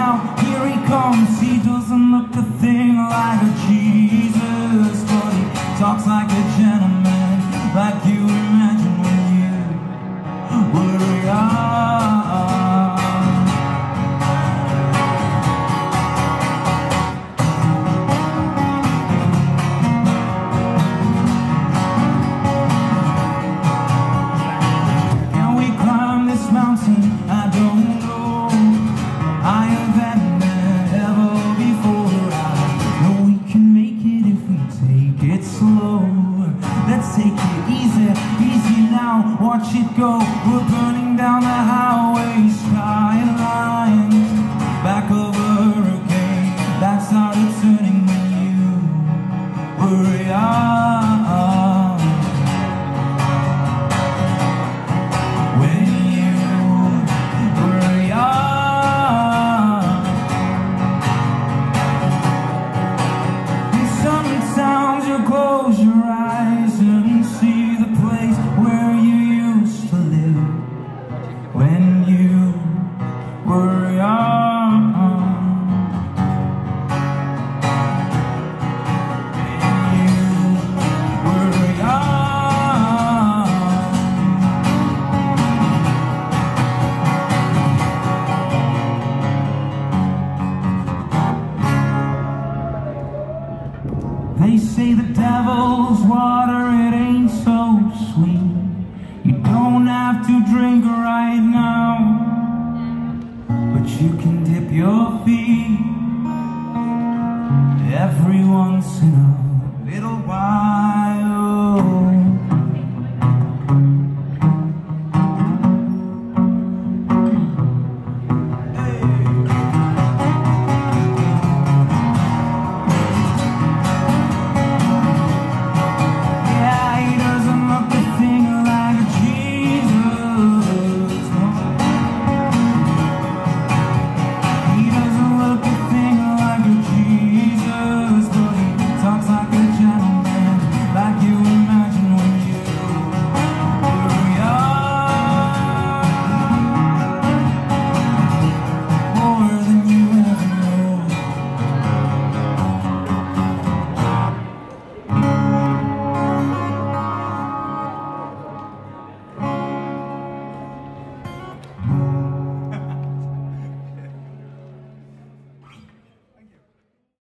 now, here he comes. He doesn't look a thing like a Jesus, but he talks like a gentleman, like you imagine when you were young. Can we climb this mountain? I don't know. I have had ever before. I know we can make it if we take it slow. Let's take it easy, easy now. Watch it go. We're burning down the highway skyline. Back of a hurricane that started turning when you were young. When you were young. And sometimes you close your eyes and see the place where you used to live when you were young. When you were young. They say the devil's water, it ain't so sweet. You don't have to drink right now, but you can dip your feet every once in a little while.